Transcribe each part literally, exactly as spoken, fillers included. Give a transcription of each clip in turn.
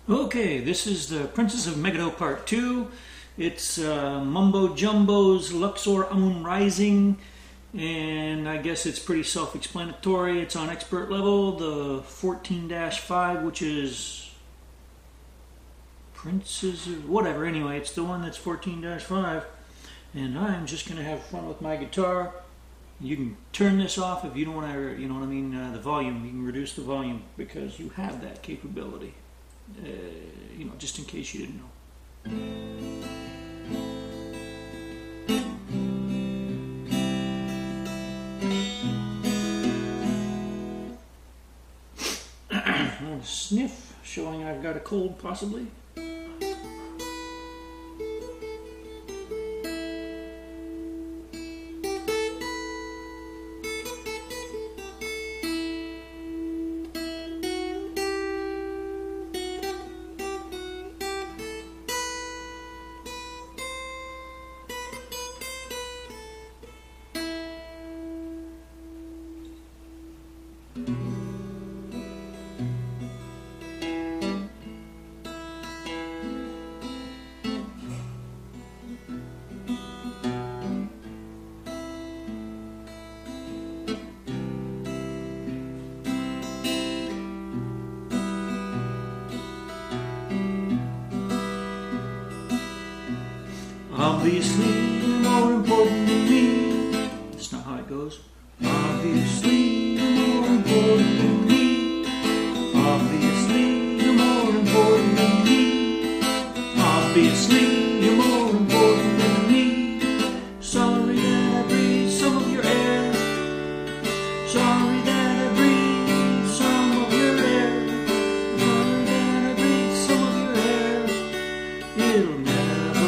Okay, this is the Princess of Megiddo Part two. It's uh, Mumbo Jumbo's Luxor Amun Rising, and I guess it's pretty self-explanatory. It's on expert level, the fourteen dash five, which is Princess of whatever. Anyway, it's the one that's fourteen dash five, and I'm just going to have fun with my guitar. You can turn this off if you don't want to, you know what I mean, uh, the volume. You can reduce the volume because you have that capability. Uh, you know, just in case you didn't know. A sniff, showing I've got a cold, possibly. Obviously, you're more important than me. That's not how it goes. Obviously, you're more important than me. Obviously, you're more important than me. Obviously, you're more important than me. Sorry that I breathe some of your air. Sorry that I breathe some of your air. Sorry that I breathe some of your air. It'll never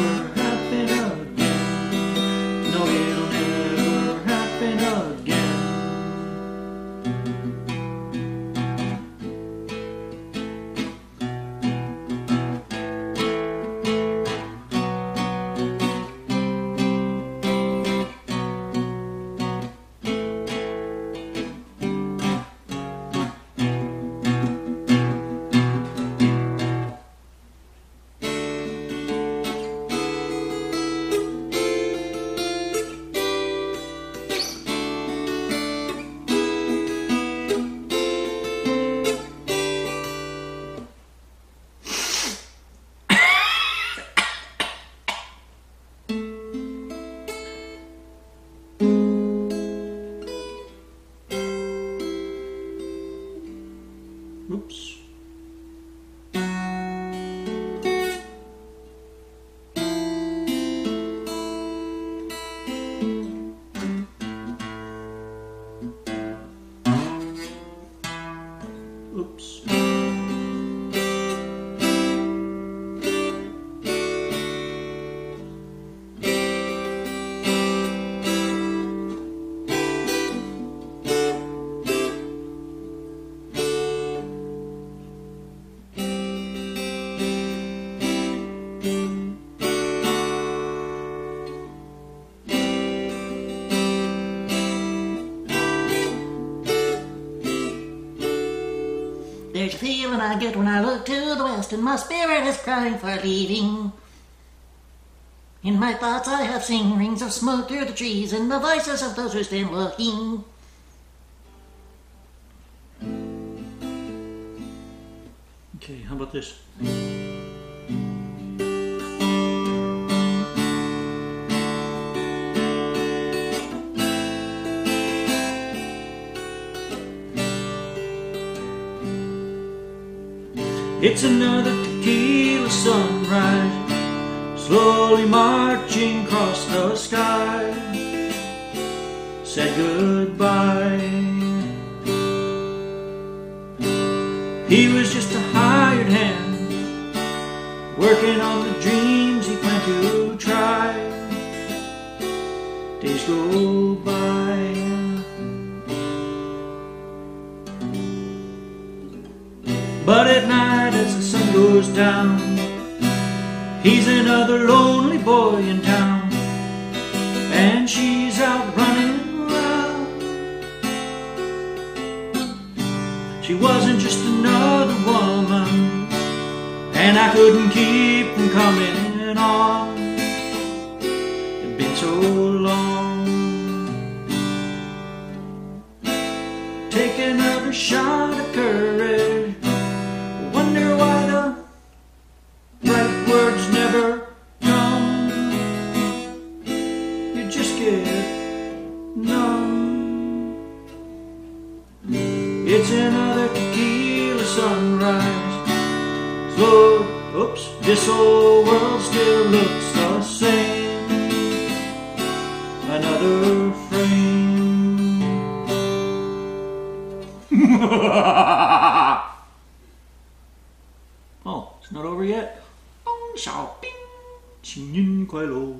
Oops. Oops. There's a feeling I get when I look to the west, and my spirit is crying for leaving. In my thoughts I have seen rings of smoke through the trees, and the voices of those who stand looking. Okay, how about this? It's another tequila sunrise, slowly marching across the sky. Said goodbye. He was just a hired hand, working on the dreams he planned to try. Days go by, but at night as the sun goes down, he's another lonely boy in town, and she's out running around. She wasn't just another woman, and I couldn't keep from coming on. It'd been so long. Take another shot of courage. Wonder why the right words never come. You just get numb. It's another tequila sunrise. Slow, oops, this old world still looks the same. Another frame. Oh, it's not over yet. Bong shao bing, 新年快乐.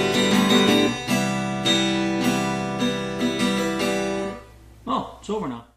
Oh, it's over now.